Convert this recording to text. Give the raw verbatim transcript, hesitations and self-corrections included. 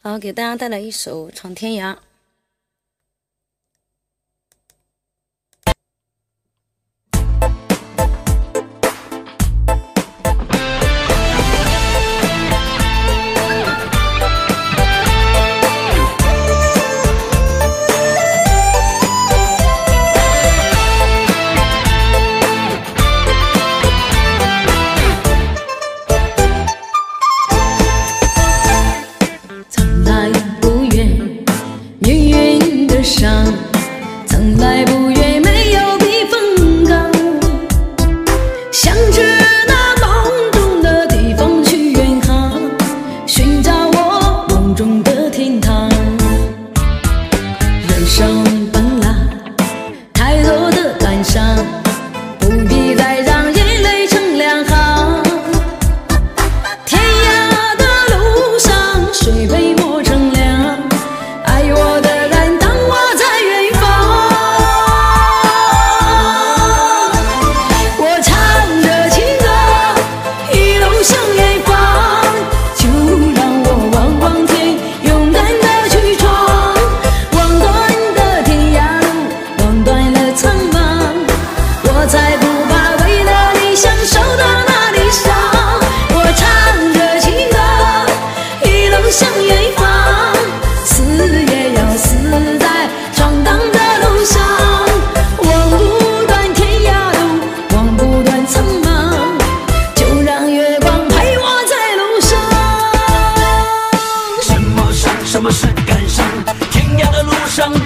好，给大家带来一首《闯天涯》。 从来不愿没有避风港，想去那梦中的地方去远航，寻找我梦中的天堂。人生本来太多的感伤，不必再让眼泪成两行。天涯的路上，水被磨成凉，爱我的人当我在远方。我唱着情歌，一路向远方，就让我望望天，勇敢地去闯。望断的天涯路，望断了苍茫，我才不怕为了理想受到那里伤。我唱着情歌，一路向远方，死也要死在闯荡的路上。望不断天涯路，望不断苍茫，就让月光陪我在路上。 什么伤，什么是感伤？天涯的路上。